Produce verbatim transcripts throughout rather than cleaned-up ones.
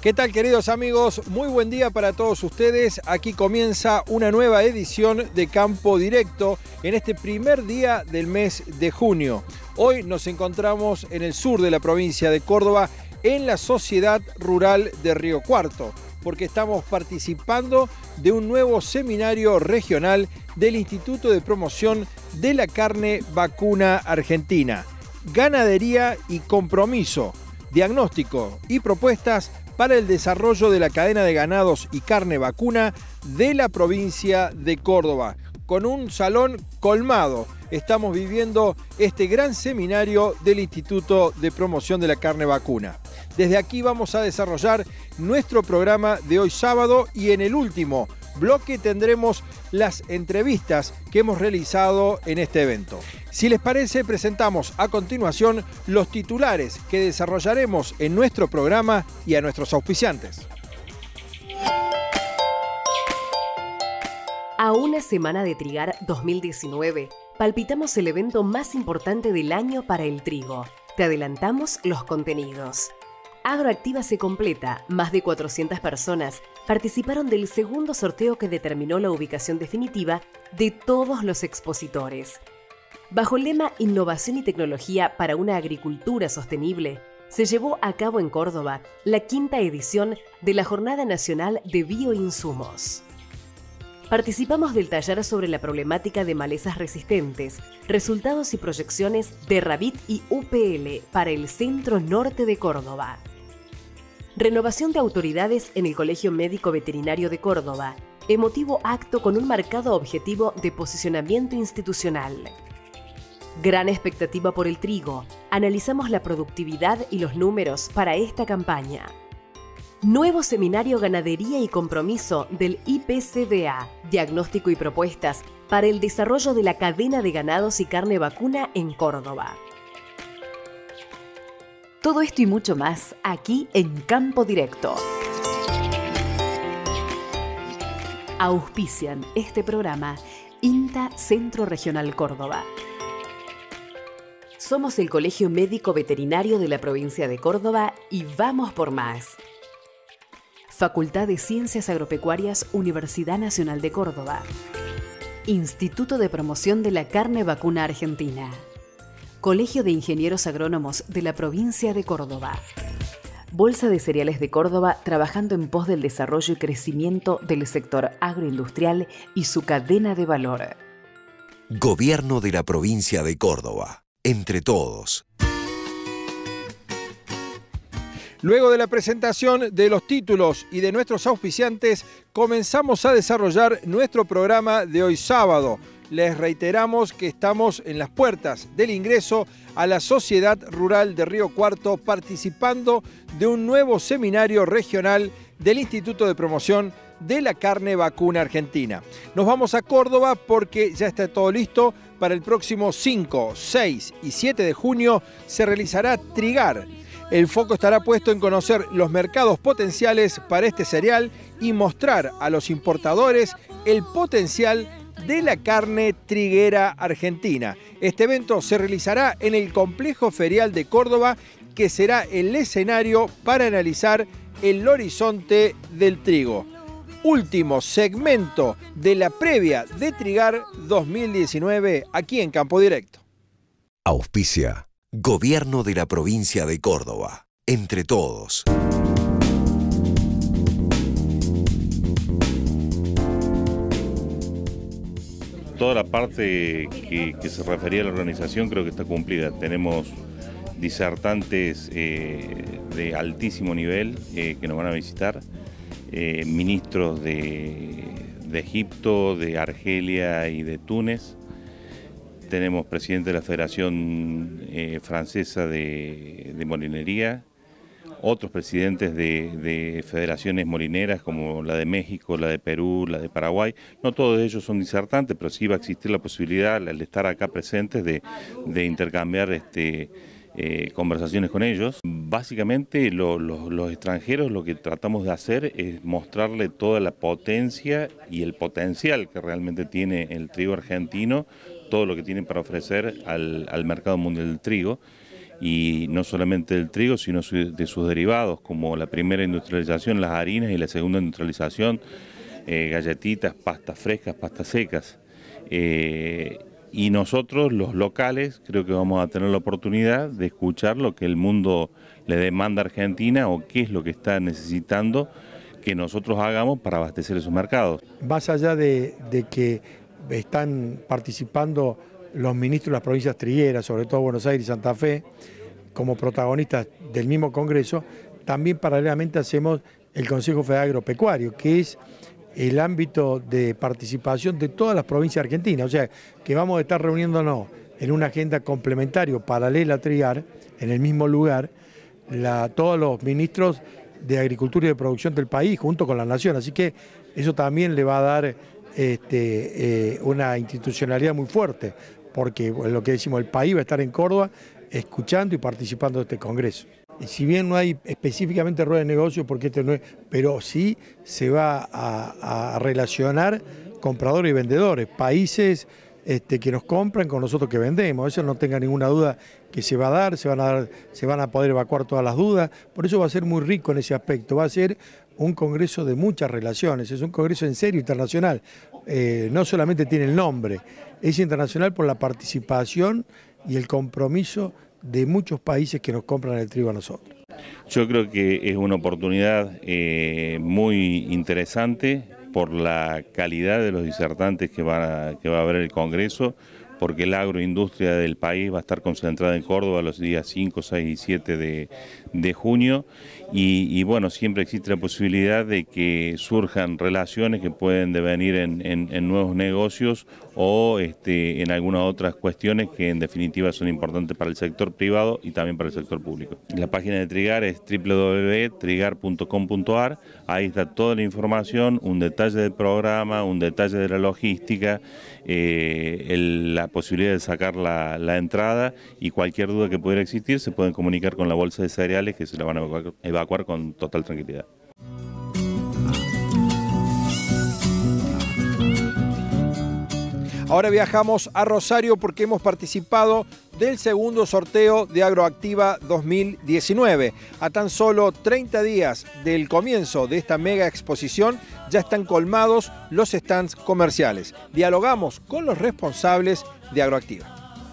¿Qué tal, queridos amigos? Muy buen día para todos ustedes. Aquí comienza una nueva edición de Campo Directo en este primer día del mes de junio. Hoy nos encontramos en el sur de la provincia de Córdoba, en la Sociedad Rural de Río Cuarto, porque estamos participando de un nuevo seminario regional del Instituto de Promoción de la Carne Vacuna Argentina. Ganadería y compromiso, diagnóstico y propuestas para el desarrollo de la cadena de ganados y carne vacuna de la provincia de Córdoba. Con un salón colmado, estamos viviendo este gran seminario del Instituto de Promoción de la Carne Vacuna. Desde aquí vamos a desarrollar nuestro programa de hoy sábado y en el último bloque tendremos las entrevistas que hemos realizado en este evento. Si les parece, presentamos a continuación los titulares que desarrollaremos en nuestro programa y a nuestros auspiciantes. A una semana de Trigar dos mil diecinueve, palpitamos el evento más importante del año para el trigo. Te adelantamos los contenidos. Agroactiva se completa. Más de cuatrocientas personas participaron del segundo sorteo que determinó la ubicación definitiva de todos los expositores. Bajo el lema Innovación y Tecnología para una Agricultura Sostenible, se llevó a cabo en Córdoba la quinta edición de la Jornada Nacional de Bioinsumos. Participamos del taller sobre la problemática de malezas resistentes, resultados y proyecciones de Rabit y U P L para el centro norte de Córdoba. Renovación de autoridades en el Colegio Médico Veterinario de Córdoba, emotivo acto con un marcado objetivo de posicionamiento institucional. Gran expectativa por el trigo, analizamos la productividad y los números para esta campaña. Nuevo seminario Ganadería y Compromiso del I P C B A, diagnóstico y propuestas para el desarrollo de la cadena de ganados y carne vacuna en Córdoba. Todo esto y mucho más aquí en Campo Directo. Auspician este programa INTA Centro Regional Córdoba. Somos el Colegio Médico Veterinario de la provincia de Córdoba y vamos por más. Facultad de Ciencias Agropecuarias, Universidad Nacional de Córdoba. Instituto de Promoción de la Carne Vacuna Argentina. Colegio de Ingenieros Agrónomos de la provincia de Córdoba. Bolsa de Cereales de Córdoba, trabajando en pos del desarrollo y crecimiento del sector agroindustrial y su cadena de valor. Gobierno de la provincia de Córdoba. Entre todos. Luego de la presentación de los títulos y de nuestros auspiciantes, comenzamos a desarrollar nuestro programa de hoy sábado. Les reiteramos que estamos en las puertas del ingreso a la Sociedad Rural de Río Cuarto, participando de un nuevo seminario regional del Instituto de Promoción de la Carne Vacuna Argentina. Nos vamos a Córdoba porque ya está todo listo. Para el próximo cinco, seis y siete de junio se realizará Trigar. El foco estará puesto en conocer los mercados potenciales para este cereal y mostrar a los importadores el potencial de la carne triguera argentina. Este evento se realizará en el Complejo Ferial de Córdoba, que será el escenario para analizar el horizonte del trigo. Último segmento de la previa de Trigar dos mil diecinueve aquí en Campo Directo. Auspicia Gobierno de la provincia de Córdoba. Entre todos. Toda la parte que, que se refería a la organización creo que está cumplida. Tenemos disertantes eh, de altísimo nivel eh, que nos van a visitar, eh, ministros de, de Egipto, de Argelia y de Túnez. Tenemos presidente de la Federación eh, Francesa de, de Molinería, otros presidentes de, de federaciones molineras como la de México, la de Perú, la de Paraguay. No todos ellos son disertantes, pero sí va a existir la posibilidad, al estar acá presentes, de, de intercambiar este, eh, conversaciones con ellos. Básicamente lo, lo, los extranjeros lo que tratamos de hacer es mostrarle toda la potencia y el potencial que realmente tiene el trigo argentino, todo lo que tienen para ofrecer al, al mercado mundial del trigo, y no solamente del trigo, sino de sus derivados, como la primera industrialización, las harinas, y la segunda industrialización, eh, galletitas, pastas frescas, pastas secas. Eh, y nosotros, los locales, creo que vamos a tener la oportunidad de escuchar lo que el mundo le demanda a Argentina o qué es lo que está necesitando que nosotros hagamos para abastecer esos mercados. Más allá de, de que están participando los ministros de las provincias trigueras, sobre todo Buenos Aires y Santa Fe, como protagonistas del mismo Congreso, también paralelamente hacemos el Consejo Federal Agropecuario, que es el ámbito de participación de todas las provincias argentinas, o sea, que vamos a estar reuniéndonos en una agenda complementaria, paralela a Trigar, en el mismo lugar, la, todos los ministros de Agricultura y de Producción del país, junto con la Nación, así que eso también le va a dar este, eh, una institucionalidad muy fuerte, porque lo que decimos, el país va a estar en Córdoba escuchando y participando de este Congreso. Y si bien no hay específicamente rueda de negocio, porque este no es, pero sí se va a, a relacionar compradores y vendedores, países este, que nos compran con nosotros que vendemos. Eso no tenga ninguna duda que se va a dar, se van a dar, se van a poder evacuar todas las dudas. Por eso va a ser muy rico en ese aspecto. Va a ser un congreso de muchas relaciones, es un congreso en serio internacional. Eh, no solamente tiene el nombre, es internacional por la participación y el compromiso de muchos países que nos compran el trigo a nosotros. Yo creo que es una oportunidad eh, muy interesante por la calidad de los disertantes que va, a, que va a haber el Congreso, porque la agroindustria del país va a estar concentrada en Córdoba los días cinco, seis y siete de, de junio y, y bueno, siempre existe la posibilidad de que surjan relaciones que pueden devenir en, en, en nuevos negocios o este, en algunas otras cuestiones que en definitiva son importantes para el sector privado y también para el sector público. La página de Trigar es doble u doble u doble u punto trigar punto com punto a r, ahí está toda la información, un detalle del programa, un detalle de la logística, eh, el, la posibilidad de sacar la, la entrada y cualquier duda que pudiera existir se pueden comunicar con la bolsa de cereales que se la van a evacuar, evacuar con total tranquilidad. Ahora viajamos a Rosario porque hemos participado del segundo sorteo de Agroactiva dos mil diecinueve. A tan solo treinta días del comienzo de esta mega exposición ya están colmados los stands comerciales. Dialogamos con los responsables de Agroactiva.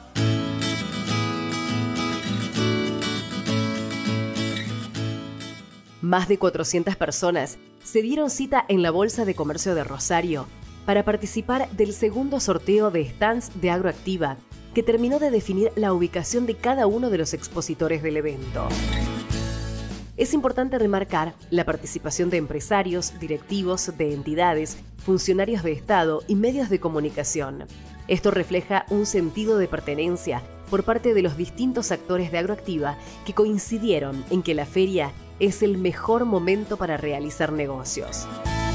Más de cuatrocientas personas se dieron cita en la Bolsa de Comercio de Rosario para participar del segundo sorteo de stands de Agroactiva, que terminó de definir la ubicación de cada uno de los expositores del evento. Es importante remarcar la participación de empresarios, directivos de entidades, funcionarios de Estado y medios de comunicación. Esto refleja un sentido de pertenencia por parte de los distintos actores de Agroactiva que coincidieron en que la feria es el mejor momento para realizar negocios.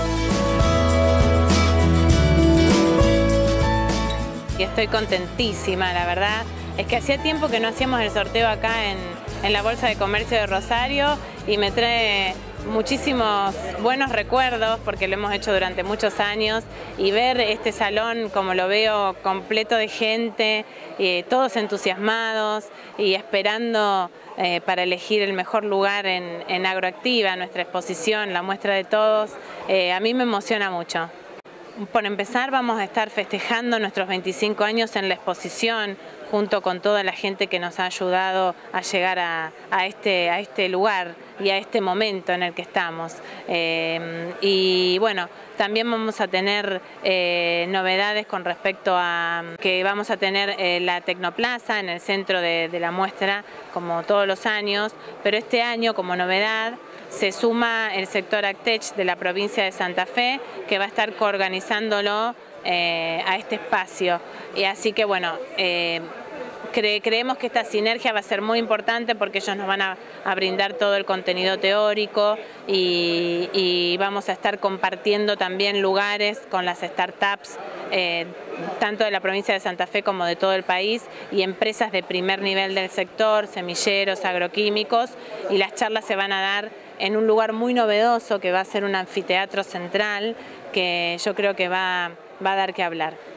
Estoy contentísima, la verdad. Es que hacía tiempo que no hacíamos el sorteo acá en, en la Bolsa de Comercio de Rosario y me trae muchísimos buenos recuerdos porque lo hemos hecho durante muchos años y ver este salón como lo veo completo de gente, eh, todos entusiasmados y esperando eh, para elegir el mejor lugar en, en Agroactiva, nuestra exposición, la muestra de todos, eh, a mí me emociona mucho. Por empezar, vamos a estar festejando nuestros veinticinco años en la exposición, junto con toda la gente que nos ha ayudado a llegar a, a, este, a este lugar y a este momento en el que estamos. Eh, y bueno, también vamos a tener eh, novedades con respecto a que vamos a tener eh, la Tecnoplaza en el centro de, de la muestra, como todos los años, pero este año, como novedad, se suma el sector Actech de la provincia de Santa Fe, que va a estar coorganizándolo eh, a este espacio. Y así que bueno, eh, cre creemos que esta sinergia va a ser muy importante porque ellos nos van a, a brindar todo el contenido teórico y, y vamos a estar compartiendo también lugares con las startups, eh, tanto de la provincia de Santa Fe como de todo el país, y empresas de primer nivel del sector, semilleros, agroquímicos, y las charlas se van a dar en un lugar muy novedoso que va a ser un anfiteatro central que yo creo que va, va a dar que hablar.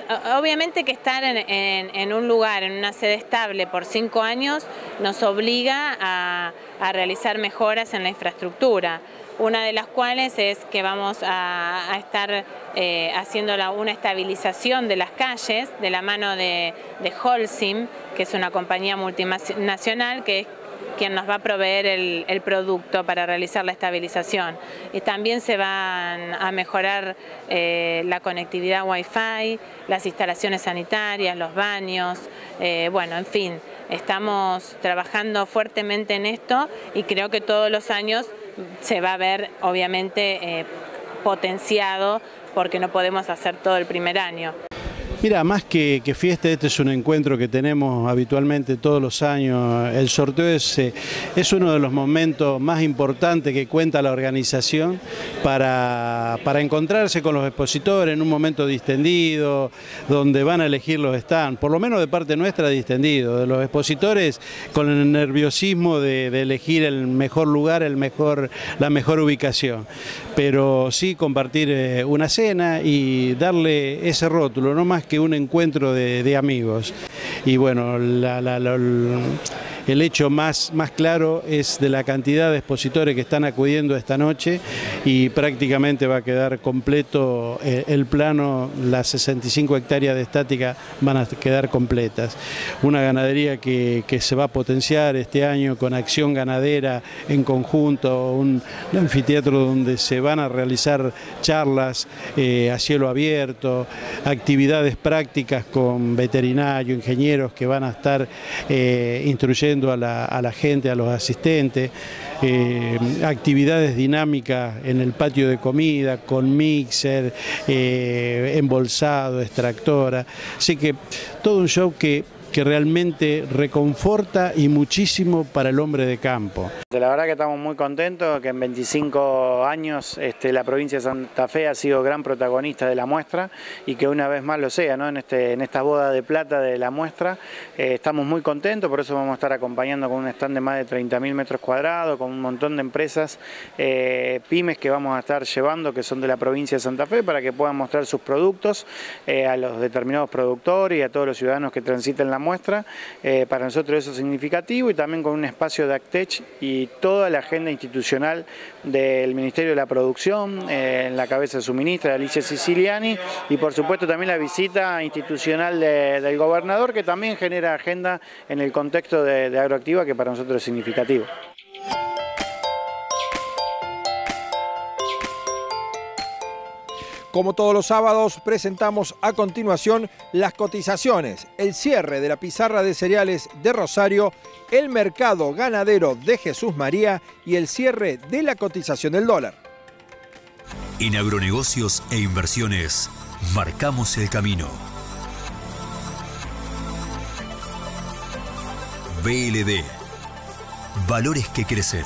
obviamente que estar en, en, en un lugar, en una sede estable por cinco años, nos obliga a, a realizar mejoras en la infraestructura. Una de las cuales es que vamos a, a estar eh, haciendo la, una estabilización de las calles de la mano de, de Holcim, que es una compañía multinacional que es quien nos va a proveer el, el producto para realizar la estabilización. Y también se van a mejorar eh, la conectividad Wi-Fi, las instalaciones sanitarias, los baños, eh, bueno, en fin, estamos trabajando fuertemente en esto y creo que todos los años se va a ver obviamente eh, potenciado porque no podemos hacer todo el primer año. Mira, más que, que fiesta, este es un encuentro que tenemos habitualmente todos los años. El sorteo es, es uno de los momentos más importantes que cuenta la organización para, para encontrarse con los expositores en un momento distendido, donde van a elegir los stands, por lo menos de parte nuestra distendido, de los expositores con el nerviosismo de, de elegir el mejor lugar, el mejor, la mejor ubicación. Pero sí compartir una cena y darle ese rótulo, no más que un encuentro de, de amigos. Y bueno, la, la, la, el hecho más, más claro es de la cantidad de expositores que están acudiendo esta noche y prácticamente va a quedar completo el, el plano, las sesenta y cinco hectáreas de estática van a quedar completas. Una ganadería que, que se va a potenciar este año con acción ganadera en conjunto, un, un anfiteatro donde se van a realizar charlas eh, a cielo abierto, actividades prácticas con veterinarios, ingenieros que van a estar eh, instruyendo a la, a la gente, a los asistentes, eh, actividades dinámicas en el patio de comida, con mixer, eh, embolsado, extractora, así que todo un show que que realmente reconforta y muchísimo para el hombre de campo. La verdad que estamos muy contentos que en veinticinco años este, la provincia de Santa Fe ha sido gran protagonista de la muestra y que una vez más lo sea, ¿no? en, este, en esta boda de plata de la muestra. Eh, estamos muy contentos, por eso vamos a estar acompañando con un stand de más de treinta mil metros cuadrados, con un montón de empresas, eh, pymes que vamos a estar llevando, que son de la provincia de Santa Fe, para que puedan mostrar sus productos eh, a los determinados productores y a todos los ciudadanos que transiten la muestra. Eh, para nosotros eso es significativo y también con un espacio de Actech y toda la agenda institucional del Ministerio de la Producción, eh, en la cabeza de su ministra, Alicia Siciliani, y por supuesto también la visita institucional de, del gobernador, que también genera agenda en el contexto de, de Agroactiva, que para nosotros es significativo. Como todos los sábados, presentamos a continuación las cotizaciones, el cierre de la pizarra de cereales de Rosario, el mercado ganadero de Jesús María y el cierre de la cotización del dólar. En agronegocios e inversiones, marcamos el camino. B L D. Valores que crecen.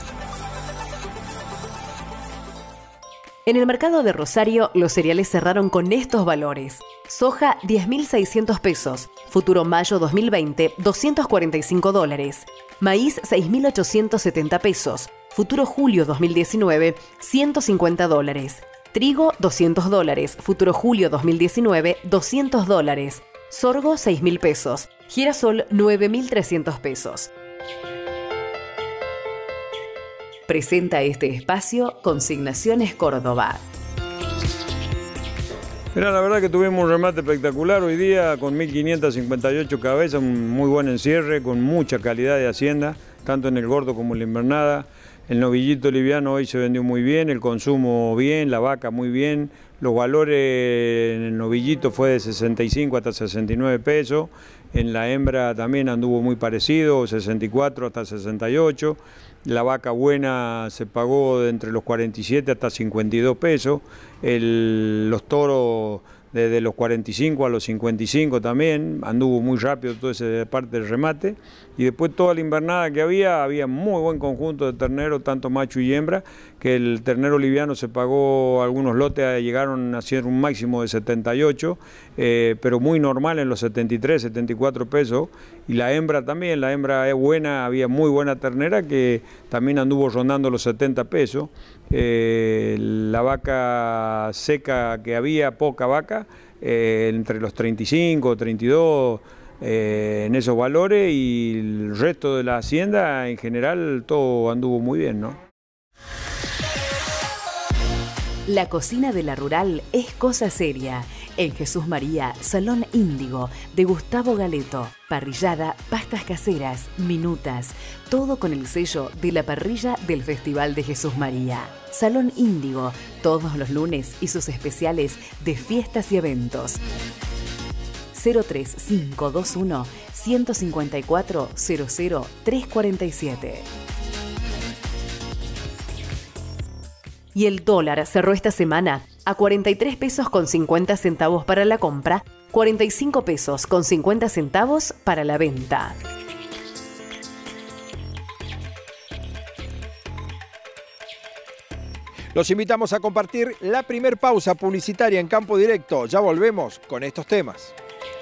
En el mercado de Rosario, los cereales cerraron con estos valores. Soja, diez mil seiscientos pesos. Futuro mayo dos mil veinte, doscientos cuarenta y cinco dólares. Maíz, seis mil ochocientos setenta pesos. Futuro julio dos mil diecinueve, ciento cincuenta dólares. Trigo, doscientos dólares. Futuro julio dos mil diecinueve, doscientos dólares. Sorgo, seis mil pesos. Girasol, nueve mil trescientos pesos. Presenta este espacio Consignaciones Córdoba. Mira, la verdad que tuvimos un remate espectacular hoy día con mil quinientas cincuenta y ocho cabezas, un muy buen encierre, con mucha calidad de hacienda, tanto en el gordo como en la invernada. El novillito liviano hoy se vendió muy bien, el consumo bien, la vaca muy bien. Los valores en el novillito fue de sesenta y cinco hasta sesenta y nueve pesos. En la hembra también anduvo muy parecido, sesenta y cuatro hasta sesenta y ocho. La vaca buena se pagó de entre los cuarenta y siete hasta cincuenta y dos pesos. El, los toros desde los cuarenta y cinco a los cincuenta y cinco también, anduvo muy rápido toda esa parte del remate. Y después toda la invernada que había, había muy buen conjunto de terneros, tanto macho y hembra, que el ternero liviano se pagó, algunos lotes llegaron a ser un máximo de setenta y ocho, eh, pero muy normal en los setenta y tres, setenta y cuatro pesos. Y la hembra también, la hembra es buena, había muy buena ternera que también anduvo rondando los setenta pesos. Eh, la vaca seca que había, poca vaca, eh, entre los treinta y cinco, treinta y dos, eh, en esos valores, y el resto de la hacienda en general todo anduvo muy bien, ¿no? La cocina de la rural es cosa seria. En Jesús María, Salón Índigo, de Gustavo Galeto. Parrillada, pastas caseras, minutas. Todo con el sello de la parrilla del Festival de Jesús María. Salón Índigo, todos los lunes y sus especiales de fiestas y eventos. cero tres cinco dos uno, uno cinco cuatro, cero cero tres cuatro siete. Y el dólar cerró esta semana a cuarenta y tres pesos con cincuenta centavos para la compra, cuarenta y cinco pesos con cincuenta centavos para la venta. Los invitamos a compartir la primer pausa publicitaria en Campo Directo. Ya volvemos con estos temas.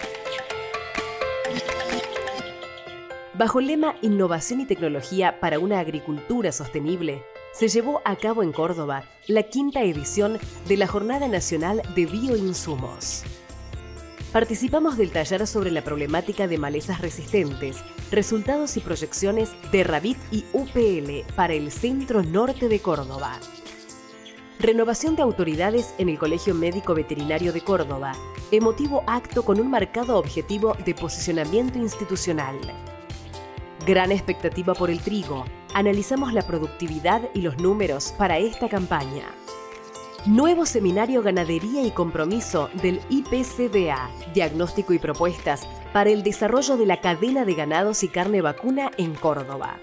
Bajo el lema Innovación y Tecnología para una Agricultura Sostenible, se llevó a cabo en Córdoba la quinta edición de la Jornada Nacional de Bioinsumos. Participamos del taller sobre la problemática de malezas resistentes, resultados y proyecciones de Rabit y U P L para el centro norte de Córdoba. Renovación de autoridades en el Colegio Médico Veterinario de Córdoba. Emotivo acto con un marcado objetivo de posicionamiento institucional. Gran expectativa por el trigo. Analizamos la productividad y los números para esta campaña. Nuevo seminario Ganadería y Compromiso del I P C B A. Diagnóstico y propuestas para el desarrollo de la cadena de ganados y carne vacuna en Córdoba.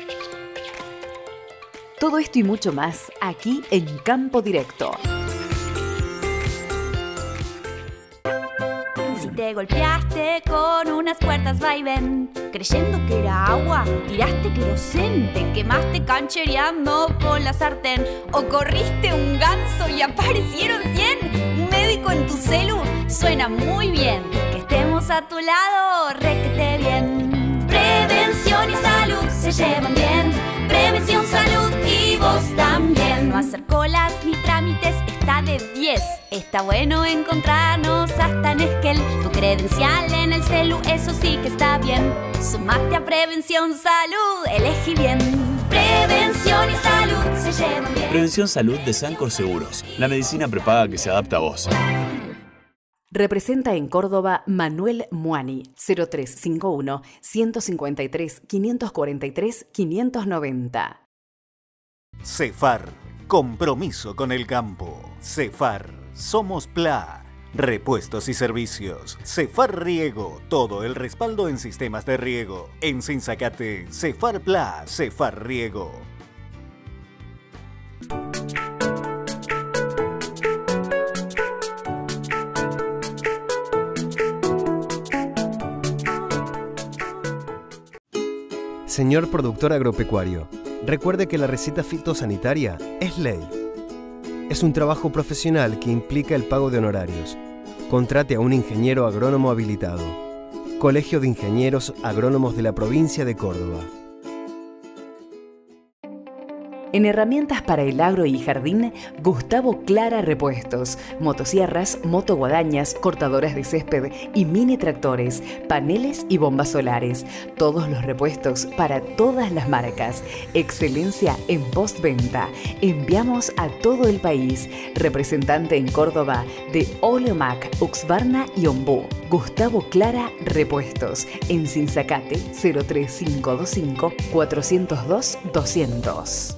Todo esto y mucho más aquí en Campo Directo. Si te golpeaste con unas puertas vaivén, creyendo que era agua, tiraste querosén, te quemaste canchereando con la sartén, o corriste un ganso y aparecieron cien. Un médico en tu celu suena muy bien. Que estemos a tu lado, requete bien. Prevención y salud se llevan bien. Prevención, salud y vos también. No hacer colas ni trámites está de diez. Está bueno encontrarnos hasta en Esquel. Tu credencial en el celu, eso sí que está bien. Sumate a Prevención Salud, elegí bien. Prevención y salud se llevan bien. Prevención Salud de Sancor Seguros. La medicina prepaga que se adapta a vos. Representa en Córdoba Manuel Muani, cero tres cinco uno, uno cinco tres, cinco cuatro tres, quinientos noventa. Cefar, compromiso con el campo. Cefar, somos P L A. Repuestos y servicios. Cefar Riego, todo el respaldo en sistemas de riego. En Sinzacate, Cefar P L A, Cefar Riego. Señor productor agropecuario, recuerde que la receta fitosanitaria es ley. Es un trabajo profesional que implica el pago de honorarios. Contrate a un ingeniero agrónomo habilitado. Colegio de Ingenieros Agrónomos de la Provincia de Córdoba. En herramientas para el agro y jardín, Gustavo Clara Repuestos. Motosierras, motoguadañas, cortadoras de césped y mini tractores, paneles y bombas solares. Todos los repuestos para todas las marcas. Excelencia en postventa. Enviamos a todo el país. Representante en Córdoba de Oleomac, Uxbarna y Ombú. Gustavo Clara Repuestos. En Sinzacate, cero tres cinco dos cinco, cuatro cero dos, doscientos.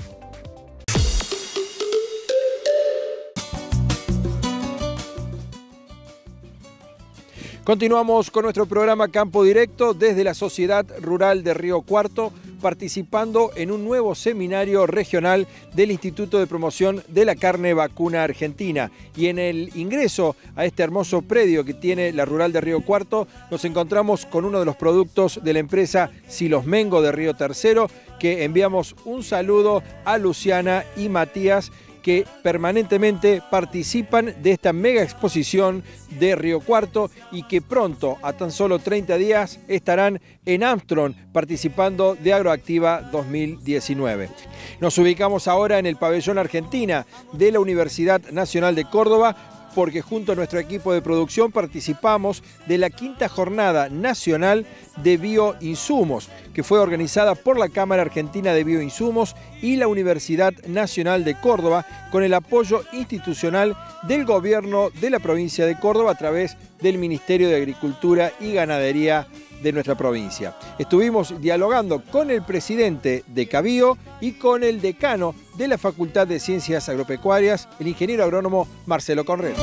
Continuamos con nuestro programa Campo Directo desde la Sociedad Rural de Río Cuarto, participando en un nuevo seminario regional del Instituto de Promoción de la Carne Vacuna Argentina. Y en el ingreso a este hermoso predio que tiene la Rural de Río Cuarto, nos encontramos con uno de los productos de la empresa Silos Mengo de Río Tercero, que enviamos un saludo a Luciana y Matías, que permanentemente participan de esta mega exposición de Río Cuarto y que pronto, a tan solo treinta días, estarán en Armstrong participando de Agroactiva dos mil diecinueve. Nos ubicamos ahora en el pabellón Argentina de la Universidad Nacional de Córdoba, porque junto a nuestro equipo de producción participamos de la quinta jornada nacional de bioinsumos, que fue organizada por la Cámara Argentina de Bioinsumos y la Universidad Nacional de Córdoba, con el apoyo institucional del gobierno de la provincia de Córdoba a través del Ministerio de Agricultura y Ganadería de nuestra provincia. Estuvimos dialogando con el presidente de Cabío y con el decano de la Facultad de Ciencias Agropecuarias, el ingeniero agrónomo Marcelo Conrero.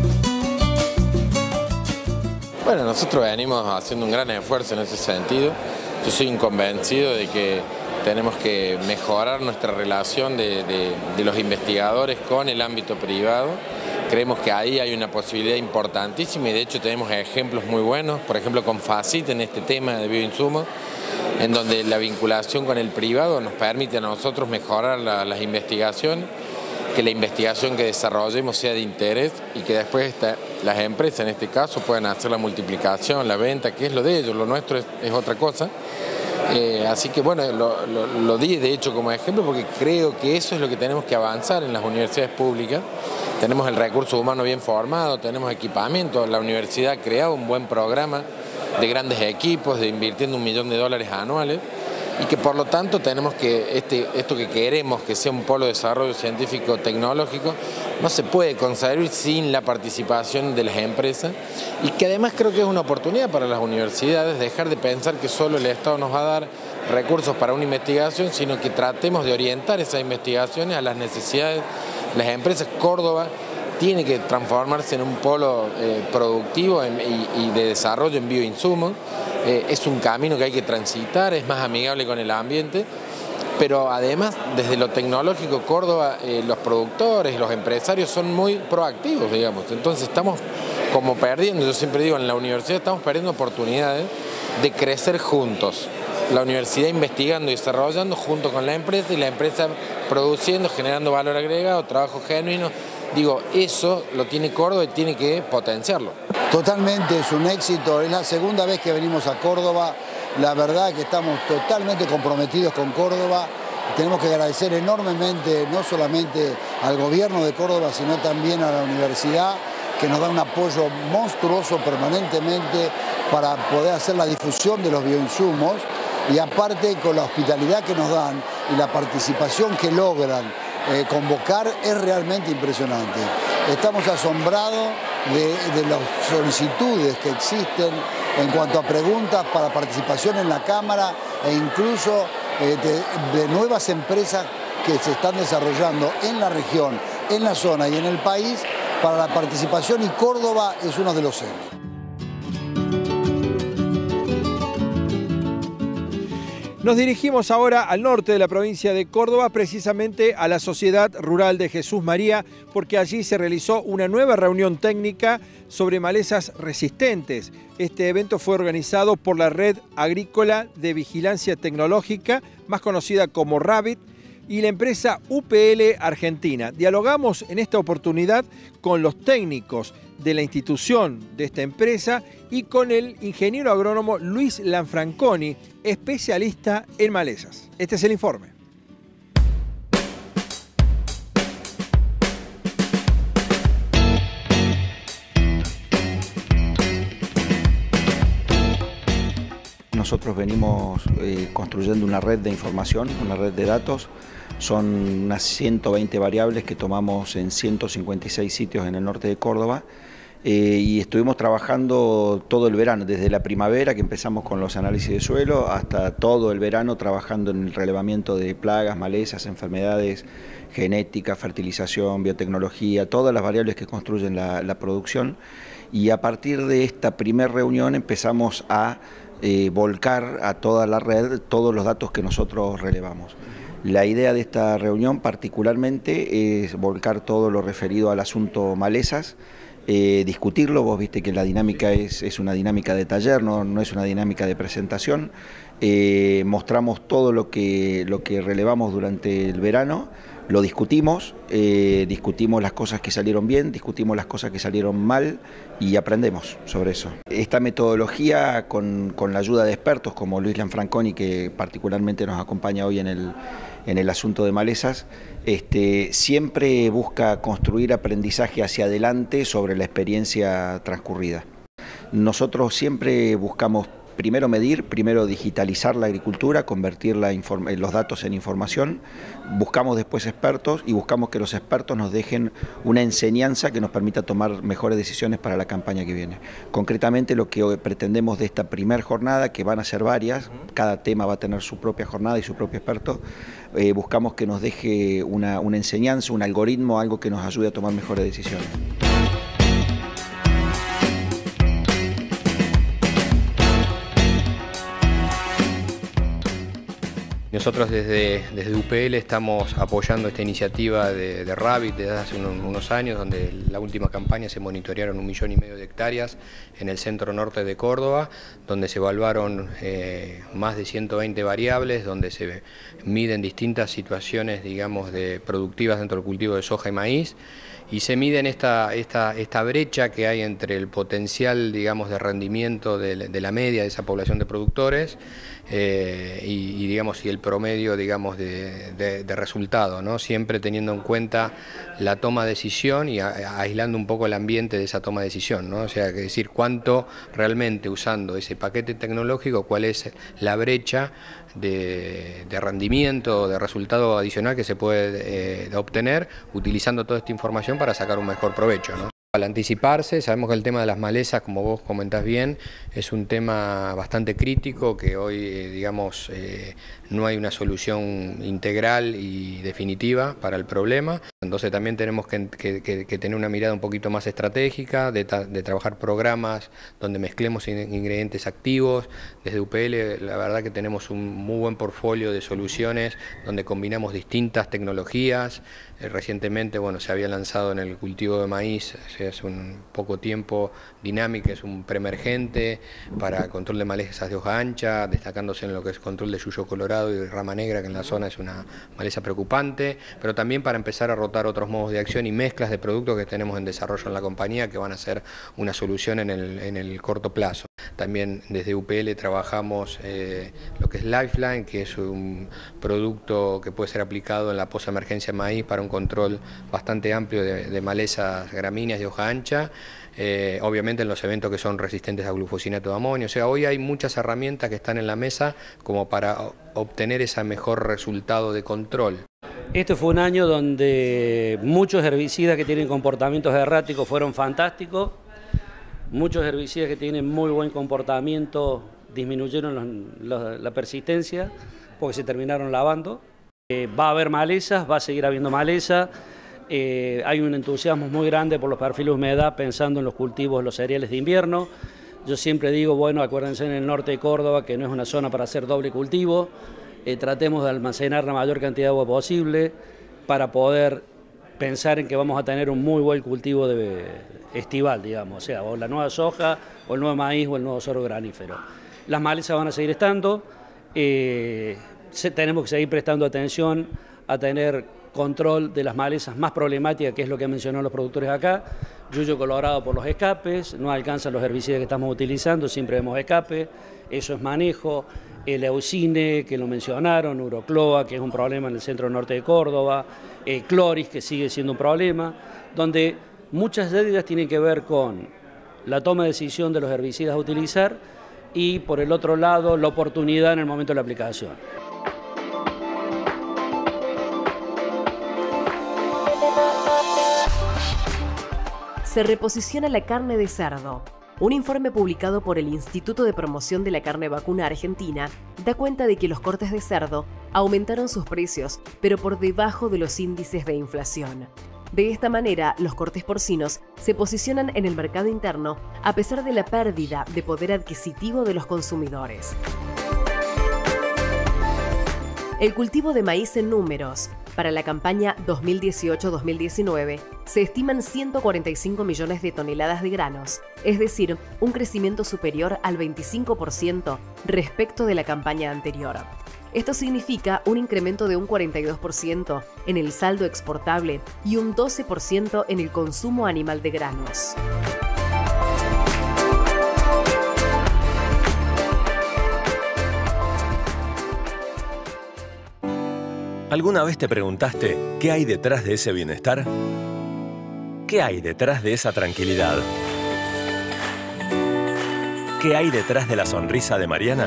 Bueno, nosotros venimos haciendo un gran esfuerzo en ese sentido. Yo soy convencido de que tenemos que mejorar nuestra relación de, de, de los investigadores con el ámbito privado. Creemos que ahí hay una posibilidad importantísima y de hecho tenemos ejemplos muy buenos, por ejemplo con FACIT en este tema de bioinsumos, en donde la vinculación con el privado nos permite a nosotros mejorar la, las investigaciones, que la investigación que desarrollemos sea de interés y que después esta, las empresas en este caso puedan hacer la multiplicación, la venta, que es lo de ellos, lo nuestro es, es otra cosa. Eh, así que bueno, lo, lo, lo di de hecho como ejemplo porque creo que eso es lo que tenemos que avanzar en las universidades públicas. Tenemos el recurso humano bien formado, tenemos equipamiento, la universidad ha creado un buen programa de grandes equipos, de invirtiendo un millón de dólares anuales y que por lo tanto tenemos que, este, esto que queremos que sea un polo de desarrollo científico tecnológico, no se puede concebir sin la participación de las empresas y que además creo que es una oportunidad para las universidades dejar de pensar que solo el Estado nos va a dar recursos para una investigación, sino que tratemos de orientar esas investigaciones a las necesidades de las empresas. Córdoba tiene que transformarse en un polo eh, productivo en, y, y de desarrollo en bioinsumos. Eh, es un camino que hay que transitar, es más amigable con el ambiente, pero además desde lo tecnológico Córdoba, eh, los productores, los empresarios son muy proactivos, digamos. Entonces estamos como perdiendo, yo siempre digo, en la universidad estamos perdiendo oportunidades de crecer juntos. La universidad investigando y desarrollando junto con la empresa y la empresa produciendo, generando valor agregado, trabajo genuino. Digo, eso lo tiene Córdoba y tiene que potenciarlo. Totalmente, es un éxito, es la segunda vez que venimos a Córdoba, la verdad que estamos totalmente comprometidos con Córdoba, tenemos que agradecer enormemente no solamente al gobierno de Córdoba, sino también a la universidad, que nos da un apoyo monstruoso permanentemente para poder hacer la difusión de los bioinsumos y aparte con la hospitalidad que nos dan y la participación que logran eh, convocar es realmente impresionante. Estamos asombrados de, de las solicitudes que existen en cuanto a preguntas para participación en la Cámara e incluso eh, de, de nuevas empresas que se están desarrollando en la región, en la zona y en el país para la participación y Córdoba es uno de los centros. Nos dirigimos ahora al norte de la provincia de Córdoba, precisamente a la Sociedad Rural de Jesús María, porque allí se realizó una nueva reunión técnica sobre malezas resistentes. Este evento fue organizado por la Red Agrícola de Vigilancia Tecnológica, más conocida como RABIT, y la empresa U P L Argentina. Dialogamos en esta oportunidad con los técnicos de la institución de esta empresa y con el ingeniero agrónomo Luis Lanfranconi, especialista en malezas. Este es el informe. Nosotros venimos eh, construyendo una red de información, una red de datos. Son unas ciento veinte variables que tomamos en ciento cincuenta y seis sitios en el norte de Córdoba eh, y estuvimos trabajando todo el verano, desde la primavera que empezamos con los análisis de suelo hasta todo el verano trabajando en el relevamiento de plagas, malezas, enfermedades, genética, fertilización, biotecnología, todas las variables que construyen la, la producción. Y a partir de esta primera reunión empezamos a eh, volcar a toda la red todos los datos que nosotros relevamos. La idea de esta reunión particularmente es volcar todo lo referido al asunto malezas, eh, discutirlo. Vos viste que la dinámica es, es una dinámica de taller, no, no es una dinámica de presentación. Eh, mostramos todo lo que, lo que relevamos durante el verano, lo discutimos, eh, discutimos las cosas que salieron bien, discutimos las cosas que salieron mal y aprendemos sobre eso. Esta metodología, con, con la ayuda de expertos como Luis Lanfranconi, que particularmente nos acompaña hoy en el, en el asunto de malezas, este, siempre busca construir aprendizaje hacia adelante sobre la experiencia transcurrida. Nosotros siempre buscamos primero medir, primero digitalizar la agricultura, convertir la los datos en información, buscamos después expertos y buscamos que los expertos nos dejen una enseñanza que nos permita tomar mejores decisiones para la campaña que viene. Concretamente lo que pretendemos de esta primera jornada, que van a ser varias, cada tema va a tener su propia jornada y su propio experto, eh, buscamos que nos deje una, una enseñanza, un algoritmo, algo que nos ayude a tomar mejores decisiones. Nosotros desde, desde U P L estamos apoyando esta iniciativa de, de Rabbit desde hace unos, unos años, donde la última campaña se monitorearon un millón y medio de hectáreas en el centro norte de Córdoba, donde se evaluaron eh, más de ciento veinte variables, donde se miden distintas situaciones, digamos, de productivas dentro del cultivo de soja y maíz, y se miden esta, esta, esta brecha que hay entre el potencial, digamos, de rendimiento de, de la media de esa población de productores eh, y, y, digamos, y el promedio, digamos, de, de, de resultado, ¿no? Siempre teniendo en cuenta la toma de decisión y a, aislando un poco el ambiente de esa toma de decisión, ¿no? O sea, que decir cuánto realmente usando ese paquete tecnológico, cuál es la brecha de, de rendimiento, de resultado adicional que se puede eh, obtener utilizando toda esta información para sacar un mejor provecho, ¿no? Al anticiparse, sabemos que el tema de las malezas, como vos comentás bien, es un tema bastante crítico, que hoy, digamos, eh, no hay una solución integral y definitiva para el problema. Entonces también tenemos que, que, que, que tener una mirada un poquito más estratégica, de, de trabajar programas donde mezclemos ingredientes activos. Desde U P L la verdad que tenemos un muy buen portfolio de soluciones donde combinamos distintas tecnologías. Eh, recientemente, bueno, se había lanzado en el cultivo de maíz hace un poco tiempo Dinámica, es un preemergente para control de malezas de hoja ancha, destacándose en lo que es control de yuyo colorado y rama negra, que en la zona es una maleza preocupante, pero también para empezar a rotar otros modos de acción y mezclas de productos que tenemos en desarrollo en la compañía que van a ser una solución en el, en el corto plazo. También desde U P L trabajamos eh, lo que es Lifeline, que es un producto que puede ser aplicado en la posemergencia maíz para un control bastante amplio de, de malezas gramíneas de hoja ancha, eh, obviamente en los eventos que son resistentes a glufosinato de amonio. O sea, hoy hay muchas herramientas que están en la mesa como para obtener ese mejor resultado de control. Este fue un año donde muchos herbicidas que tienen comportamientos erráticos fueron fantásticos. Muchos herbicidas que tienen muy buen comportamiento disminuyeron los, los, la persistencia porque se terminaron lavando. Eh, va a haber malezas, va a seguir habiendo maleza. Eh, hay un entusiasmo muy grande por los perfiles de humedad pensando en los cultivos, los cereales de invierno. Yo siempre digo, bueno, acuérdense en el norte de Córdoba que no es una zona para hacer doble cultivo. Eh, tratemos de almacenar la mayor cantidad de agua posible para poder pensar en que vamos a tener un muy buen cultivo de estival, digamos, o sea, o la nueva soja, o el nuevo maíz, o el nuevo sorgo granífero. Las malezas van a seguir estando, eh, se, tenemos que seguir prestando atención a tener control de las malezas más problemáticas, que es lo que han mencionado los productores acá. Yuyo colorado por los escapes, no alcanzan los herbicidas que estamos utilizando, siempre vemos escape, eso es manejo. El Eucine, que lo mencionaron, Urocloa, que es un problema en el centro norte de Córdoba, eh, Cloris, que sigue siendo un problema, donde muchas de ellas tienen que ver con la toma de decisión de los herbicidas a utilizar y, por el otro lado, la oportunidad en el momento de la aplicación. Se reposiciona la carne de cerdo. Un informe publicado por el Instituto de Promoción de la Carne Vacuna Argentina da cuenta de que los cortes de cerdo aumentaron sus precios, pero por debajo de los índices de inflación. De esta manera, los cortes porcinos se posicionan en el mercado interno a pesar de la pérdida de poder adquisitivo de los consumidores. El cultivo de maíz en números. Para la campaña dos mil dieciocho dos mil diecinueve se estiman ciento cuarenta y cinco millones de toneladas de granos, es decir, un crecimiento superior al veinticinco por ciento respecto de la campaña anterior. Esto significa un incremento de un cuarenta y dos por ciento en el saldo exportable y un doce por ciento en el consumo animal de granos. ¿Alguna vez te preguntaste qué hay detrás de ese bienestar? ¿Qué hay detrás de esa tranquilidad? ¿Qué hay detrás de la sonrisa de Mariana?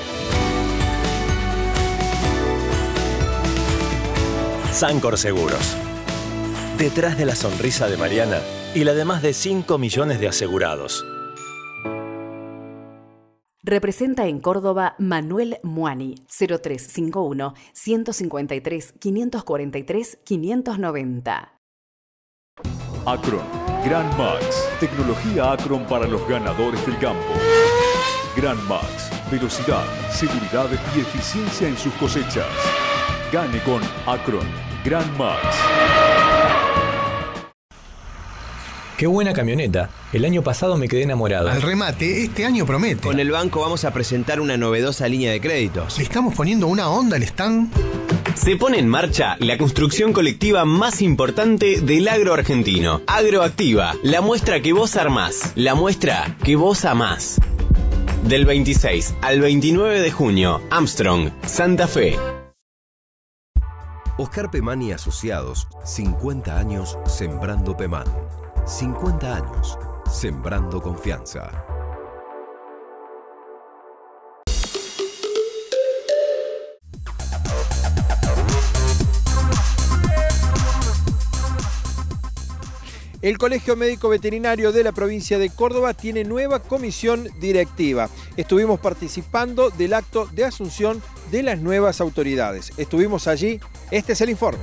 Sancor Seguros. Detrás de la sonrisa de Mariana y la de más de cinco millones de asegurados. Representa en Córdoba Manuel Muani, cero tres cinco uno, uno cinco tres, cinco cuatro tres, quinientos noventa. Acron, Gran Max, tecnología Acron para los ganadores del campo. Gran Max, velocidad, seguridad y eficiencia en sus cosechas. Gane con Acron, Gran Max. Qué buena camioneta. El año pasado me quedé enamorado. Al remate, este año promete. Con el banco vamos a presentar una novedosa línea de créditos. Le estamos poniendo una onda al stand. Se pone en marcha la construcción colectiva más importante del agro argentino. Agroactiva, la muestra que vos armás, la muestra que vos amás. Del veintiséis al veintinueve de junio, Armstrong, Santa Fe. Oscar Pemán y Asociados, cincuenta años sembrando Pemán. cincuenta años, sembrando confianza. El Colegio Médico Veterinario de la provincia de Córdoba tiene nueva comisión directiva. Estuvimos participando del acto de asunción de las nuevas autoridades. Estuvimos allí, este es el informe.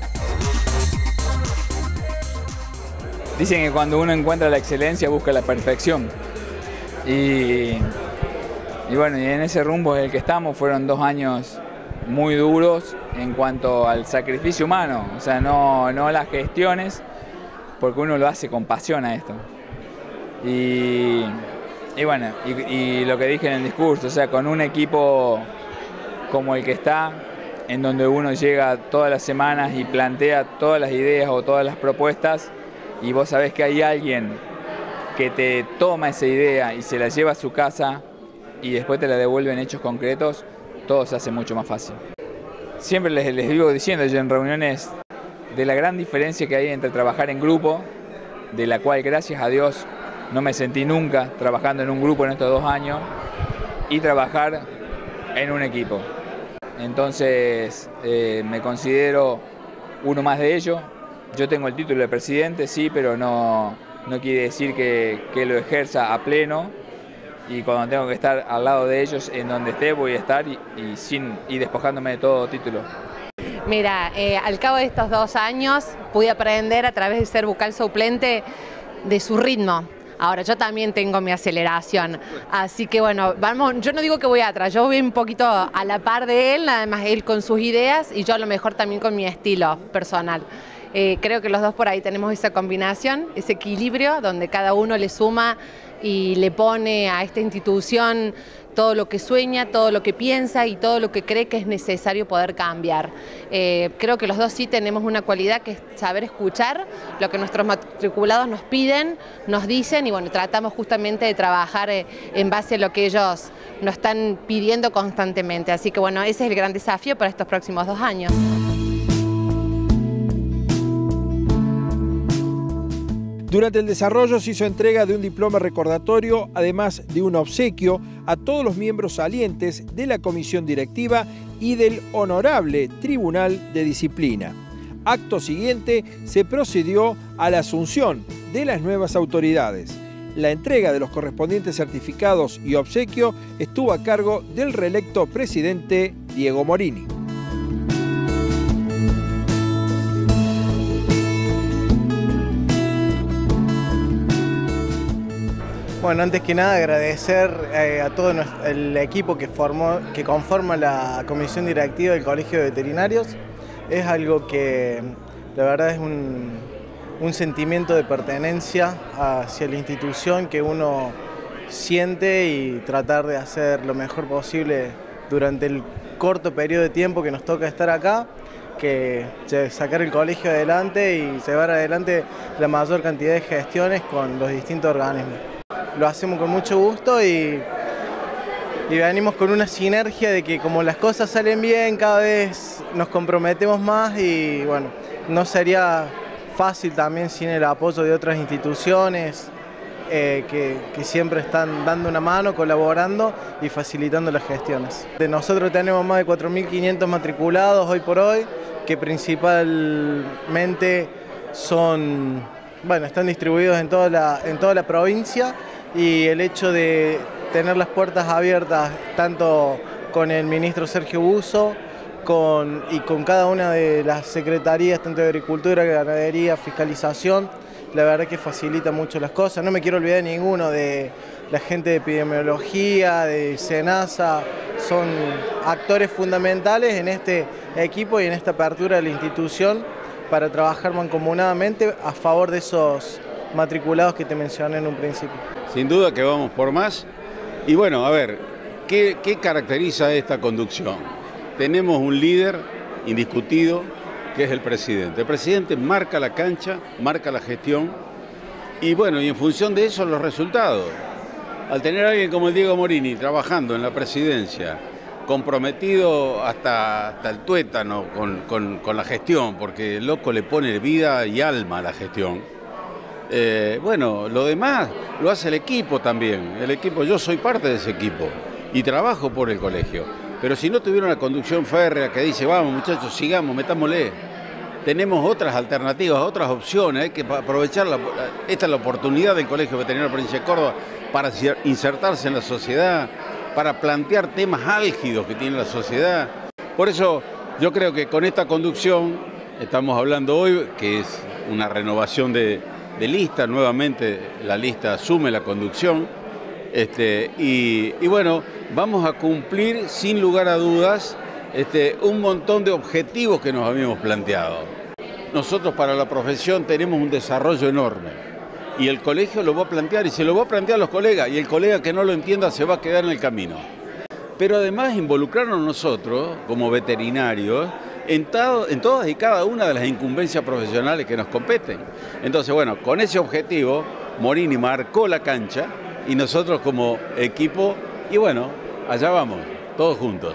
Dicen que cuando uno encuentra la excelencia busca la perfección. Y, y bueno, y en ese rumbo es el que estamos. Fueron dos años muy duros en cuanto al sacrificio humano, o sea, no, no las gestiones, porque uno lo hace con pasión a esto. Y, y bueno, y, y lo que dije en el discurso, o sea, con un equipo como el que está, en donde uno llega todas las semanas y plantea todas las ideas o todas las propuestas, y vos sabés que hay alguien que te toma esa idea y se la lleva a su casa y después te la devuelve en hechos concretos, todo se hace mucho más fácil. Siempre les, les vivo diciendo yo en reuniones de la gran diferencia que hay entre trabajar en grupo, de la cual gracias a Dios no me sentí nunca trabajando en un grupo en estos dos años, y trabajar en un equipo. Entonces eh, me considero uno más de ellos. Yo tengo el título de presidente, sí, pero no, no quiere decir que, que lo ejerza a pleno, y cuando tengo que estar al lado de ellos, en donde esté, voy a estar y, y, sin, y despojándome de todo título. Mira, eh, al cabo de estos dos años pude aprender a través de ser vocal suplente de su ritmo. Ahora, yo también tengo mi aceleración, así que bueno, vamos, yo no digo que voy atrás, yo voy un poquito a la par de él, además él con sus ideas y yo a lo mejor también con mi estilo personal. Eh, creo que los dos por ahí tenemos esa combinación, ese equilibrio donde cada uno le suma y le pone a esta institución todo lo que sueña, todo lo que piensa y todo lo que cree que es necesario poder cambiar. Eh, creo que los dos sí tenemos una cualidad que es saber escuchar lo que nuestros matriculados nos piden, nos dicen y bueno, tratamos justamente de trabajar eh, en base a lo que ellos nos están pidiendo constantemente. Así que bueno, ese es el gran desafío para estos próximos dos años. Durante el desarrollo se hizo entrega de un diploma recordatorio, además de un obsequio a todos los miembros salientes de la comisión directiva y del Honorable Tribunal de Disciplina. Acto siguiente se procedió a la asunción de las nuevas autoridades. La entrega de los correspondientes certificados y obsequio estuvo a cargo del reelecto presidente Diego Morini. Bueno, antes que nada agradecer eh, a todo nuestro, el equipo que, formó, que conforma la comisión directiva del Colegio de Veterinarios. Es algo que la verdad es un, un sentimiento de pertenencia hacia la institución que uno siente y tratar de hacer lo mejor posible durante el corto periodo de tiempo que nos toca estar acá, que sacar el colegio adelante y llevar adelante la mayor cantidad de gestiones con los distintos organismos. Lo hacemos con mucho gusto y, y venimos con una sinergia de que como las cosas salen bien, cada vez nos comprometemos más y bueno, no sería fácil también sin el apoyo de otras instituciones eh, que, que siempre están dando una mano, colaborando y facilitando las gestiones. De nosotros tenemos más de cuatro mil quinientos matriculados hoy por hoy, que principalmente son, bueno, están distribuidos en toda la, en toda la provincia, y el hecho de tener las puertas abiertas tanto con el ministro Sergio Busso con, y con cada una de las secretarías, tanto de Agricultura, Ganadería, Fiscalización, la verdad que facilita mucho las cosas. No me quiero olvidar de ninguno, de la gente de Epidemiología, de SENASA, son actores fundamentales en este equipo y en esta apertura de la institución para trabajar mancomunadamente a favor de esos matriculados que te mencioné en un principio. Sin duda que vamos por más. Y bueno, a ver, ¿qué, qué caracteriza esta conducción? Tenemos un líder indiscutido, que es el presidente. El presidente marca la cancha, marca la gestión, y bueno, y en función de eso los resultados. Al tener a alguien como el Diego Morini trabajando en la presidencia, comprometido hasta, hasta el tuétano con, con, con la gestión, porque el loco le pone vida y alma a la gestión. Eh, bueno, lo demás lo hace el equipo también. El equipo, yo soy parte de ese equipo y trabajo por el colegio. Pero si no tuviera una conducción férrea que dice, vamos muchachos, sigamos, metámosle. Tenemos otras alternativas, otras opciones, hay que aprovechar, la, esta es la oportunidad del Colegio Veterinario de la Provincia de Córdoba para insertarse en la sociedad, para plantear temas álgidos que tiene la sociedad. Por eso yo creo que con esta conducción estamos hablando hoy, que es una renovación de, de lista, nuevamente la lista asume la conducción, este, y, y bueno, vamos a cumplir sin lugar a dudas este, un montón de objetivos que nos habíamos planteado. Nosotros para la profesión tenemos un desarrollo enorme y el colegio lo va a plantear y se lo va a plantear a los colegas, y el colega que no lo entienda se va a quedar en el camino. Pero además involucrarnos nosotros como veterinarios en, todo, en todas y cada una de las incumbencias profesionales que nos competen. Entonces, bueno, con ese objetivo Morini marcó la cancha y nosotros como equipo, y bueno, allá vamos, todos juntos.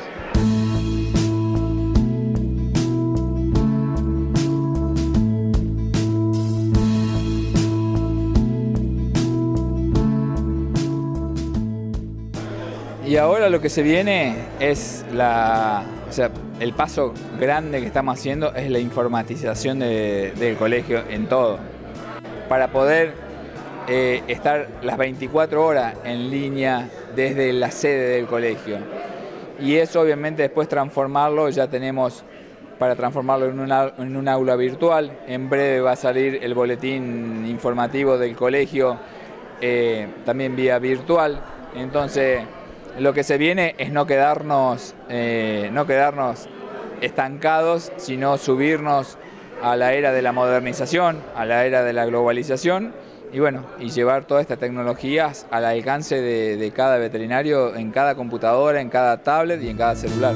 Y ahora lo que se viene es la, o sea, el paso grande que estamos haciendo es la informatización de, del colegio en todo. Para poder eh, estar las veinticuatro horas en línea desde la sede del colegio. Y eso obviamente después transformarlo, ya tenemos para transformarlo en una, en un aula virtual. En breve va a salir el boletín informativo del colegio eh, también vía virtual. Entonces lo que se viene es no quedarnos, eh, no quedarnos estancados, sino subirnos a la era de la modernización, a la era de la globalización, y bueno, y llevar todas estas tecnologías al alcance de, de cada veterinario, en cada computadora, en cada tablet y en cada celular.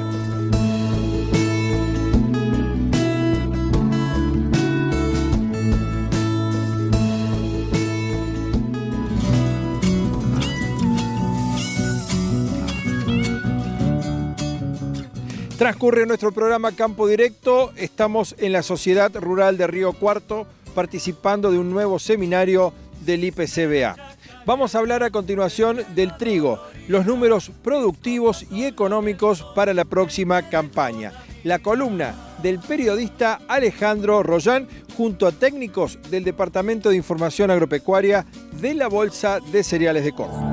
Transcurre nuestro programa Campo Directo. Estamos en la Sociedad Rural de Río Cuarto participando de un nuevo seminario del I P C B A. Vamos a hablar a continuación del trigo, los números productivos y económicos para la próxima campaña. La columna del periodista Alejandro Rollán junto a técnicos del Departamento de Información Agropecuaria de la Bolsa de Cereales de Córdoba.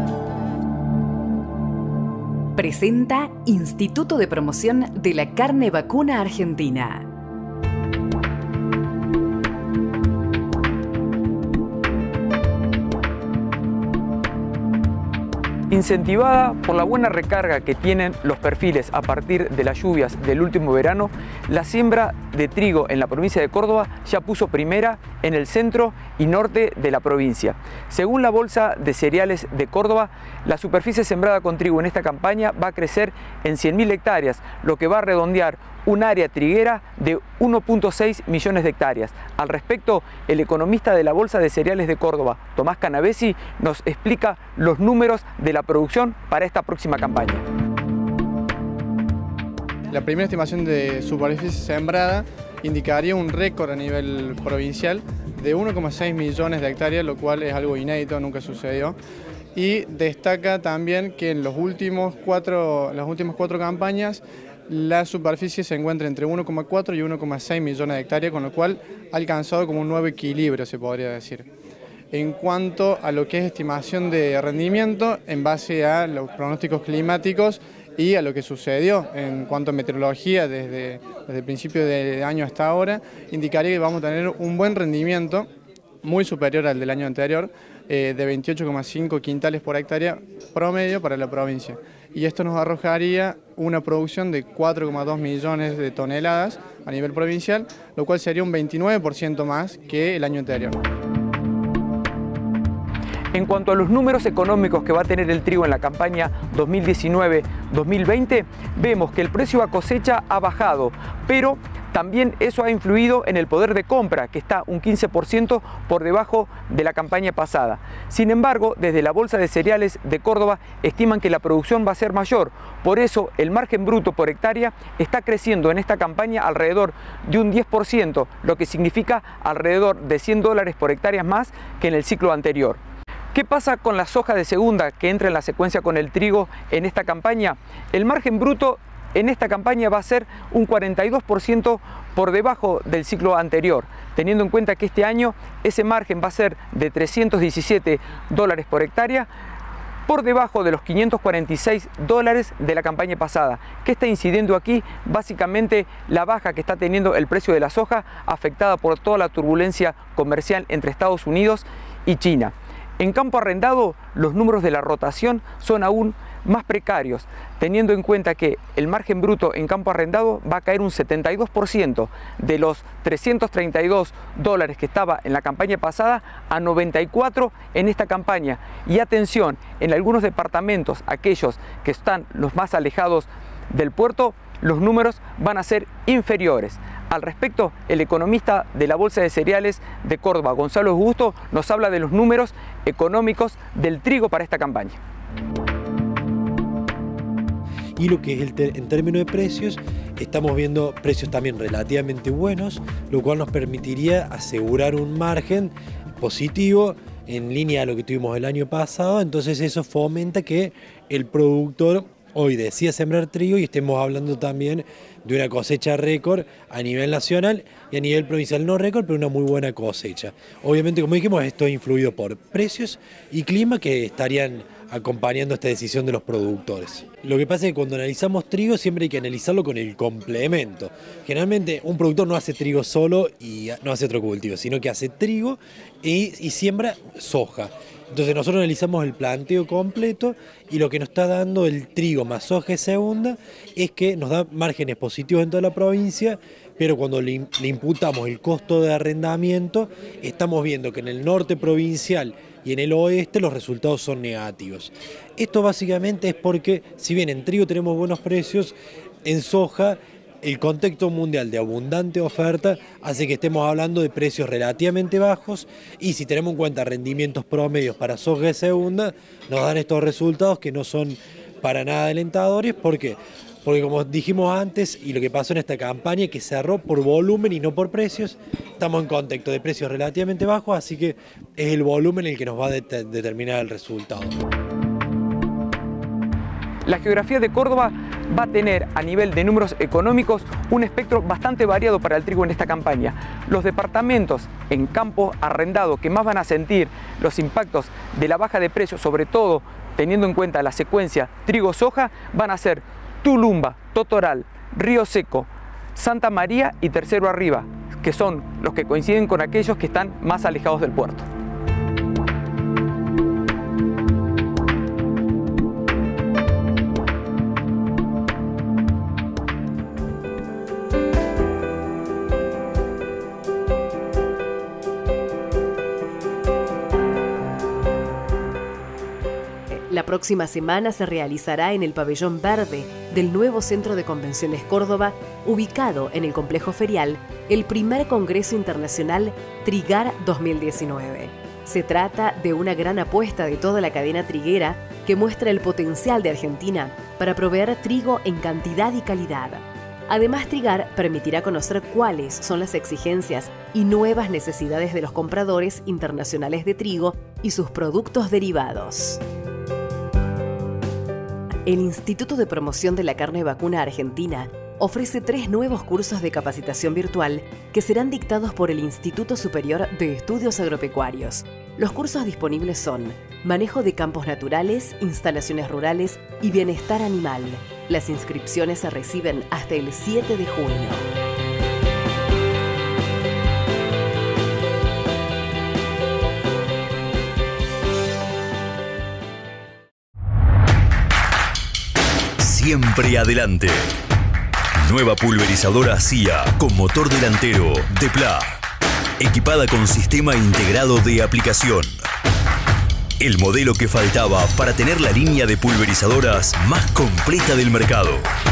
Presenta Instituto de Promoción de la Carne Vacuna Argentina. Incentivada por la buena recarga que tienen los perfiles a partir de las lluvias del último verano, la siembra de trigo en la provincia de Córdoba ya puso primera en el centro y norte de la provincia. Según la Bolsa de Cereales de Córdoba, la superficie sembrada con trigo en esta campaña va a crecer en cien mil hectáreas, lo que va a redondear un área triguera de uno punto seis millones de hectáreas. Al respecto, el economista de la Bolsa de Cereales de Córdoba, Tomás Canavesi, nos explica los números de la producción para esta próxima campaña. La primera estimación de superficie sembrada indicaría un récord a nivel provincial de uno coma seis millones de hectáreas, lo cual es algo inédito, nunca sucedió. Y destaca también que en los últimos cuatro, las últimas cuatro campañas la superficie se encuentra entre uno coma cuatro y uno coma seis millones de hectáreas, con lo cual ha alcanzado como un nuevo equilibrio, se podría decir. En cuanto a lo que es estimación de rendimiento, en base a los pronósticos climáticos y a lo que sucedió en cuanto a meteorología desde, desde el principio de año hasta ahora, indicaría que vamos a tener un buen rendimiento, muy superior al del año anterior, eh, de veintiocho coma cinco quintales por hectárea promedio para la provincia. Y esto nos arrojaría una producción de cuatro coma dos millones de toneladas a nivel provincial, lo cual sería un veintinueve por ciento más que el año anterior. En cuanto a los números económicos que va a tener el trigo en la campaña dos mil diecinueve dos mil veinte, vemos que el precio a cosecha ha bajado, pero también eso ha influido en el poder de compra, que está un quince por ciento por debajo de la campaña pasada. Sin embargo, desde la Bolsa de Cereales de Córdoba estiman que la producción va a ser mayor. Por eso, el margen bruto por hectárea está creciendo en esta campaña alrededor de un diez por ciento, lo que significa alrededor de cien dólares por hectárea más que en el ciclo anterior. ¿Qué pasa con la soja de segunda que entra en la secuencia con el trigo en esta campaña? El margen bruto en esta campaña va a ser un cuarenta y dos por ciento por debajo del ciclo anterior, teniendo en cuenta que este año ese margen va a ser de trescientos diecisiete dólares por hectárea, por debajo de los quinientos cuarenta y seis dólares de la campaña pasada. ¿Qué está incidiendo aquí? Básicamente la baja que está teniendo el precio de la soja, afectada por toda la turbulencia comercial entre Estados Unidos y China. En campo arrendado, los números de la rotación son aún más precarios, teniendo en cuenta que el margen bruto en campo arrendado va a caer un setenta y dos por ciento de los trescientos treinta y dos dólares que estaba en la campaña pasada a noventa y cuatro en esta campaña. Y atención, en algunos departamentos, aquellos que están los más alejados del puerto, los números van a ser inferiores. Al respecto, el economista de la Bolsa de Cereales de Córdoba, Gonzalo Augusto, nos habla de los números económicos del trigo para esta campaña. Y lo que es el ter en términos de precios, estamos viendo precios también relativamente buenos, lo cual nos permitiría asegurar un margen positivo en línea a lo que tuvimos el año pasado. Entonces eso fomenta que el productor hoy decida sembrar trigo y estemos hablando también de una cosecha récord a nivel nacional y a nivel provincial no récord, pero una muy buena cosecha. Obviamente, como dijimos, esto es influido por precios y clima que estarían acompañando esta decisión de los productores. Lo que pasa es que cuando analizamos trigo siempre hay que analizarlo con el complemento. Generalmente un productor no hace trigo solo y no hace otro cultivo, sino que hace trigo y, y siembra soja. Entonces nosotros analizamos el planteo completo y lo que nos está dando el trigo más soja de segunda es que nos da márgenes positivos en toda la provincia, pero cuando le, le imputamos el costo de arrendamiento, estamos viendo que en el norte provincial y en el oeste los resultados son negativos. Esto básicamente es porque, si bien en trigo tenemos buenos precios, en soja el contexto mundial de abundante oferta hace que estemos hablando de precios relativamente bajos, y si tenemos en cuenta rendimientos promedios para soja de segunda, nos dan estos resultados que no son para nada alentadores. ¿Por qué? Porque como dijimos antes, y lo que pasó en esta campaña, que cerró por volumen y no por precios, estamos en contexto de precios relativamente bajos, así que es el volumen el que nos va a det- determinar el resultado. La geografía de Córdoba va a tener a nivel de números económicos un espectro bastante variado para el trigo en esta campaña. Los departamentos en campo arrendado que más van a sentir los impactos de la baja de precios, sobre todo teniendo en cuenta la secuencia trigo-soja, van a ser Tulumba, Totoral, Río Seco, Santa María y Tercero Arriba, que son los que coinciden con aquellos que están más alejados del puerto. La próxima semana se realizará en el Pabellón Verde del nuevo Centro de Convenciones Córdoba, ubicado en el Complejo Ferial, el primer Congreso Internacional Trigar dos mil diecinueve. Se trata de una gran apuesta de toda la cadena triguera que muestra el potencial de Argentina para proveer trigo en cantidad y calidad. Además, Trigar permitirá conocer cuáles son las exigencias y nuevas necesidades de los compradores internacionales de trigo y sus productos derivados. El Instituto de Promoción de la Carne Vacuna Argentina ofrece tres nuevos cursos de capacitación virtual que serán dictados por el Instituto Superior de Estudios Agropecuarios. Los cursos disponibles son Manejo de Campos Naturales, Instalaciones Rurales y Bienestar Animal. Las inscripciones se reciben hasta el siete de junio. Siempre adelante. Nueva pulverizadora C I A con motor delantero de Pla, equipada con sistema integrado de aplicación. El modelo que faltaba para tener la línea de pulverizadoras más completa del mercado.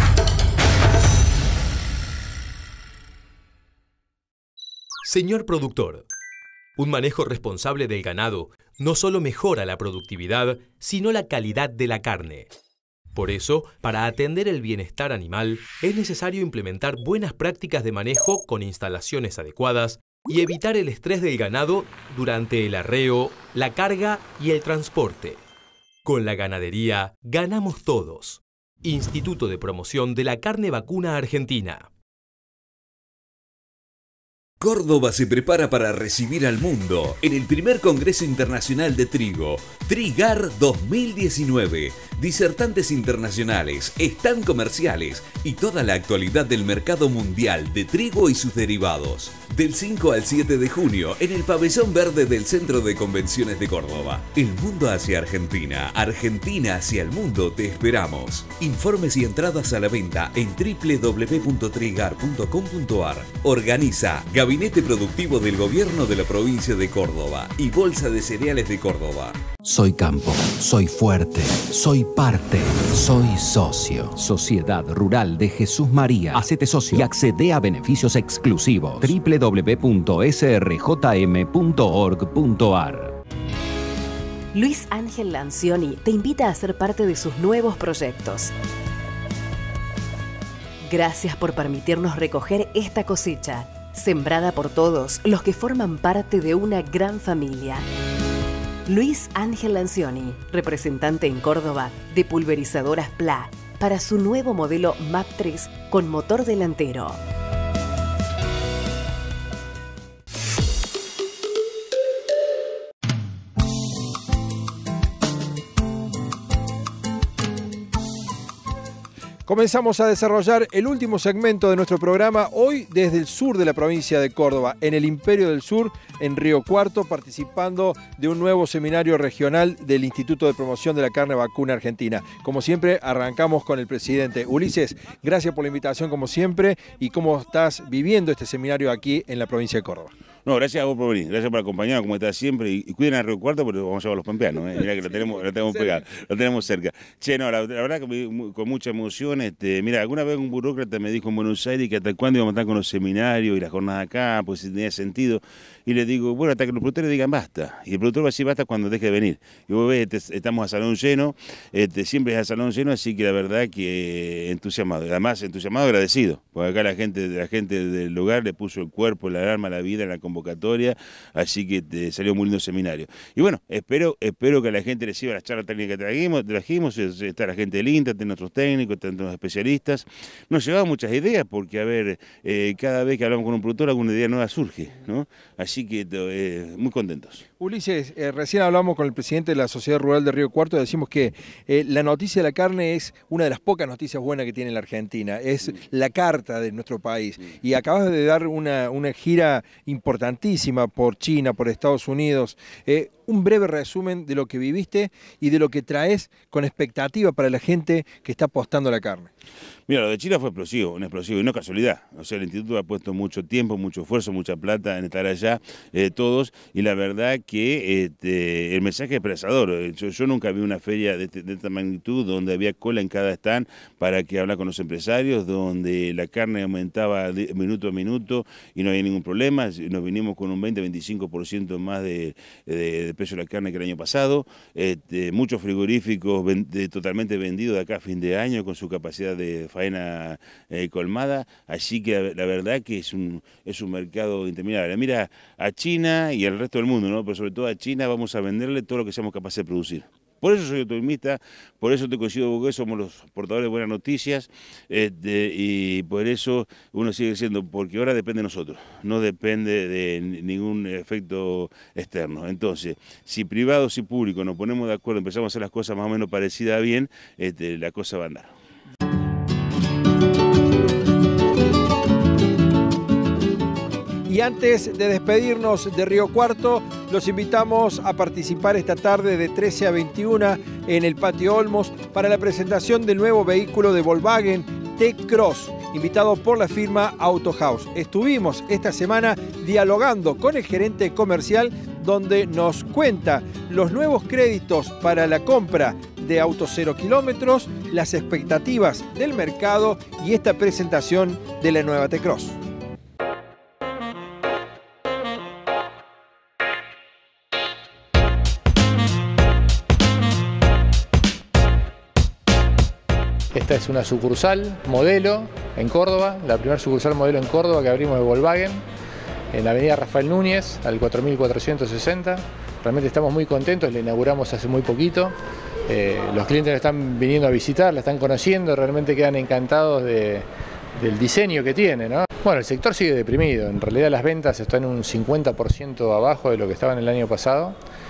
Señor productor, un manejo responsable del ganado no solo mejora la productividad, sino la calidad de la carne. Por eso, para atender el bienestar animal, es necesario implementar buenas prácticas de manejo con instalaciones adecuadas y evitar el estrés del ganado durante el arreo, la carga y el transporte. Con la ganadería, ganamos todos. Instituto de Promoción de la Carne Vacuna Argentina. Córdoba se prepara para recibir al mundo en el primer Congreso Internacional de Trigo, Trigar dos mil diecinueve. Disertantes internacionales, stand comerciales y toda la actualidad del mercado mundial de trigo y sus derivados. Del cinco al siete de junio en el Pabellón Verde del Centro de Convenciones de Córdoba. El mundo hacia Argentina, Argentina hacia el mundo, te esperamos. Informes y entradas a la venta en doble u doble u doble u punto trigar punto com punto ar. Organiza Gabinete Productivo del Gobierno de la Provincia de Córdoba y Bolsa de Cereales de Córdoba. Soy campo, soy fuerte, soy parte, soy socio. Sociedad Rural de Jesús María. Hacete socio y accede a beneficios exclusivos. doble u doble u doble u punto s r j m punto org punto ar. Luis Ángel Lancioni te invita a ser parte de sus nuevos proyectos. Gracias por permitirnos recoger esta cosecha, sembrada por todos los que forman parte de una gran familia. Luis Ángel Lancioni, representante en Córdoba de Pulverizadoras Pla, para su nuevo modelo M A P tres con motor delantero. Comenzamos a desarrollar el último segmento de nuestro programa, hoy desde el sur de la provincia de Córdoba, en el Imperio del Sur, en Río Cuarto, participando de un nuevo seminario regional del Instituto de Promoción de la Carne Vacuna Argentina. Como siempre, arrancamos con el presidente. Ulises, gracias por la invitación como siempre y cómo estás viviendo este seminario aquí en la provincia de Córdoba. No, gracias a vos por venir, gracias por acompañarnos como estás siempre y, y cuiden a Río Cuarto porque vamos a llevar a los pampeanos, ¿eh? Mirá que lo tenemos, lo tenemos pegado, lo tenemos cerca. Che, no, la, la verdad que me, con mucha emoción, este, mira, alguna vez un burócrata me dijo en Buenos Aires que hasta cuándo íbamos a estar con los seminarios y las jornadas acá, pues si tenía sentido. Y le digo, bueno, hasta que los productores digan basta. Y el productor va a decir basta cuando deje de venir. Y vos ves, este, estamos a salón lleno, este, siempre es a salón lleno, así que la verdad que entusiasmado. Además, entusiasmado, agradecido. Porque acá la gente, la gente del lugar le puso el cuerpo, la alma, la vida en la convocatoria. Así que te salió muy lindo seminario. Y bueno, espero, espero que a la gente reciba las charlas técnicas que trajimos, trajimos, está la gente del INTA, está nuestros técnicos, están nuestros especialistas. Nos llevaba muchas ideas porque, a ver, eh, cada vez que hablamos con un productor alguna idea nueva surge, ¿no? Así que eh, muy contentos. Ulises, eh, recién hablamos con el presidente de la Sociedad Rural de Río Cuarto y decimos que eh, la noticia de la carne es una de las pocas noticias buenas que tiene la Argentina, es la carta de nuestro país. Y acabas de dar una, una gira importantísima por China, por Estados Unidos. Eh, un breve resumen de lo que viviste y de lo que traes con expectativa para la gente que está apostando a la carne. Mira, lo de China fue explosivo, un explosivo, y no casualidad. O sea, el instituto ha puesto mucho tiempo, mucho esfuerzo, mucha plata en estar allá, eh, todos, y la verdad que este, el mensaje es esperanzador. Yo, yo nunca vi una feria de, este, de esta magnitud donde había cola en cada stand para que hablar con los empresarios, donde la carne aumentaba de minuto a minuto y no había ningún problema. Nos vinimos con un veinte a veinticinco por ciento más de, de, de precio de la carne que el año pasado. Este, muchos frigoríficos ven, de, totalmente vendidos de acá a fin de año con su capacidad de faena eh, colmada, así que la, la verdad que es un, es un mercado interminable. Mira, a China y al resto del mundo, ¿no? Pero sobre todo a China vamos a venderle todo lo que seamos capaces de producir. Por eso soy optimista, por eso te coincido con que somos los portadores de buenas noticias, este, y por eso uno sigue diciendo, porque ahora depende de nosotros, no depende de ningún efecto externo. Entonces, si privados y públicos nos ponemos de acuerdo, empezamos a hacer las cosas más o menos parecidas a bien, este, la cosa va a andar. Y antes de despedirnos de Río Cuarto, los invitamos a participar esta tarde de trece a veintiuna en el Patio Olmos para la presentación del nuevo vehículo de Volkswagen T-Cross, invitado por la firma Auto House. Estuvimos esta semana dialogando con el gerente comercial, donde nos cuenta los nuevos créditos para la compra de autos cero kilómetros, las expectativas del mercado y esta presentación de la nueva T-Cross. Esta es una sucursal modelo en Córdoba, la primera sucursal modelo en Córdoba que abrimos de Volkswagen, en la avenida Rafael Núñez, al cuatro mil cuatrocientos sesenta. Realmente estamos muy contentos, la inauguramos hace muy poquito. Eh, los clientes la están viniendo a visitar, la están conociendo, realmente quedan encantados de, del diseño que tiene, ¿no? Bueno, el sector sigue deprimido, en realidad las ventas están un cincuenta por ciento abajo de lo que estaban el año pasado.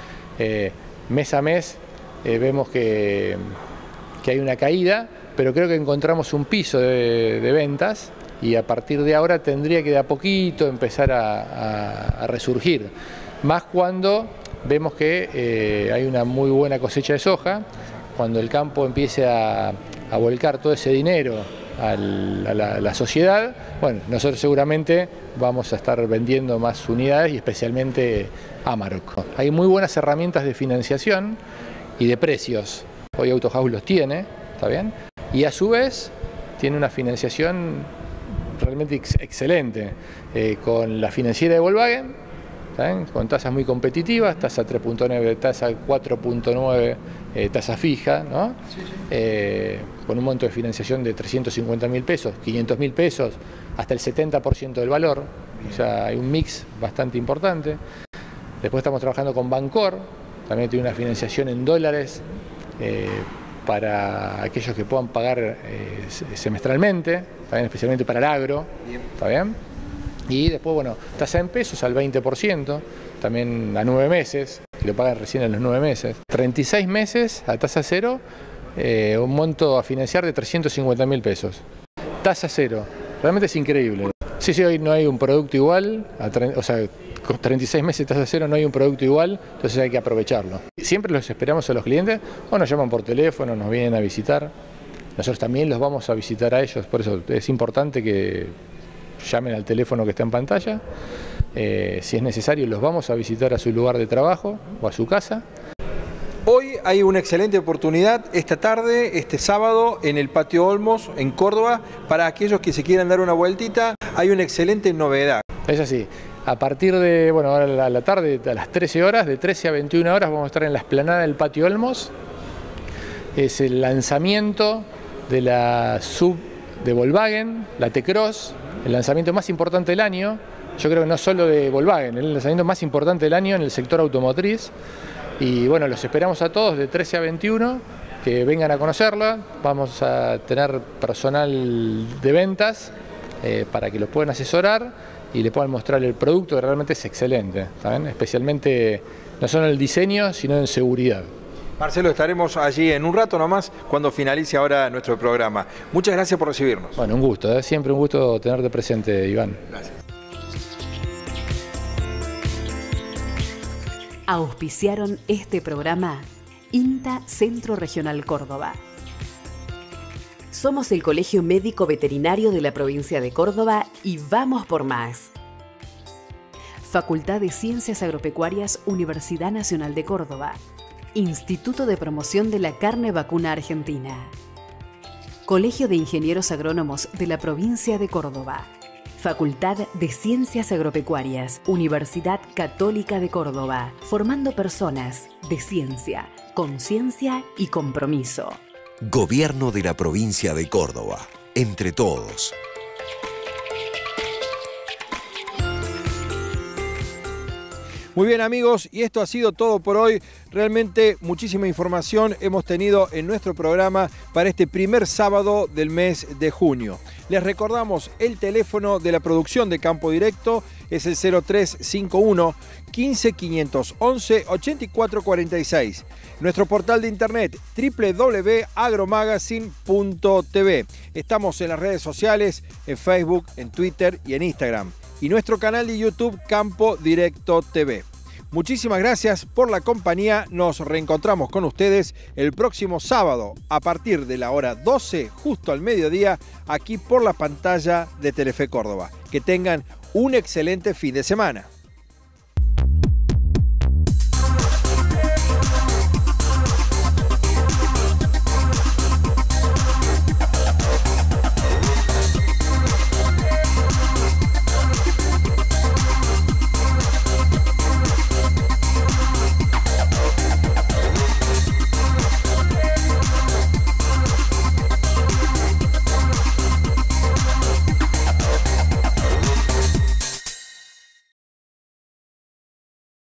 Eh, mes a mes eh, vemos que, que hay una caída, pero creo que encontramos un piso de, de ventas y a partir de ahora tendría que de a poquito empezar a, a, a resurgir. Más cuando vemos que eh, hay una muy buena cosecha de soja, cuando el campo empiece a, a volcar todo ese dinero al, a, la, a la sociedad, bueno, nosotros seguramente vamos a estar vendiendo más unidades y especialmente Amarok. Hay muy buenas herramientas de financiación y de precios. Hoy Auto House los tiene, ¿está bien? Y a su vez tiene una financiación realmente ex excelente, eh, con la financiera de Volkswagen, ¿saben? Con tasas muy competitivas, tasa tres punto nueve, tasa cuatro punto nueve, eh, tasa fija, ¿no? Sí, sí. Eh, con un monto de financiación de trescientos cincuenta mil pesos, quinientos mil pesos, hasta el setenta por ciento del valor. Bien. O sea, hay un mix bastante importante. Después estamos trabajando con Bancor, también tiene una financiación en dólares, eh, para aquellos que puedan pagar eh, semestralmente, ¿está bien? Especialmente para el agro, bien. ¿Está bien? Y después, bueno, tasa en pesos al veinte por ciento, también a nueve meses, que lo pagan recién a los nueve meses. treinta y seis meses a tasa cero, eh, un monto a financiar de trescientos cincuenta mil pesos. Tasa cero, realmente es increíble. Sí, sí, hoy no hay un producto igual, a o sea, con treinta y seis meses de tasa cero no hay un producto igual, entonces hay que aprovecharlo. Siempre los esperamos a los clientes, o nos llaman por teléfono, nos vienen a visitar. Nosotros también los vamos a visitar a ellos, por eso es importante que llamen al teléfono que está en pantalla. Eh, si es necesario, los vamos a visitar a su lugar de trabajo o a su casa. Hoy hay una excelente oportunidad, esta tarde, este sábado, en el Patio Olmos, en Córdoba, para aquellos que se quieran dar una vueltita. Hay una excelente novedad. Es así. A partir de, bueno, ahora a la tarde, a las trece horas, de trece a veintiuna horas, vamos a estar en la explanada del Patio Olmos. Es el lanzamiento de la sub de Volkswagen, la T-Cross, el lanzamiento más importante del año. Yo creo que no solo de Volkswagen, el lanzamiento más importante del año en el sector automotriz. Y bueno, los esperamos a todos de trece a veintiuno, que vengan a conocerla. Vamos a tener personal de ventas eh, para que los puedan asesorar y le puedan mostrar el producto, que realmente es excelente, ¿saben? Especialmente no solo en el diseño, sino en seguridad. Marcelo, estaremos allí en un rato nomás cuando finalice ahora nuestro programa. Muchas gracias por recibirnos. Bueno, un gusto, ¿eh? Siempre un gusto tenerte presente, Iván. Gracias. Auspiciaron este programa INTA Centro Regional Córdoba. Somos el Colegio Médico Veterinario de la provincia de Córdoba y vamos por más. Facultad de Ciencias Agropecuarias, Universidad Nacional de Córdoba. Instituto de Promoción de la Carne Vacuna Argentina. Colegio de Ingenieros Agrónomos de la provincia de Córdoba. Facultad de Ciencias Agropecuarias, Universidad Católica de Córdoba, formando personas de ciencia, conciencia y compromiso. Gobierno de la provincia de Córdoba. Entre todos. Muy bien, amigos, y esto ha sido todo por hoy. Realmente muchísima información hemos tenido en nuestro programa para este primer sábado del mes de junio. Les recordamos el teléfono de la producción de Campo Directo, es el cero tres cinco uno, quince, quinientos once, ochenta y cuatro cuarenta y seis. Nuestro portal de internet doble u doble u doble u punto agromagazine punto t v. Estamos en las redes sociales, en Facebook, en Twitter y en Instagram. Y nuestro canal de YouTube Campo Directo T V. Muchísimas gracias por la compañía. Nos reencontramos con ustedes el próximo sábado a partir de la hora doce, justo al mediodía, aquí por la pantalla de Telefe Córdoba. Que tengan un excelente fin de semana.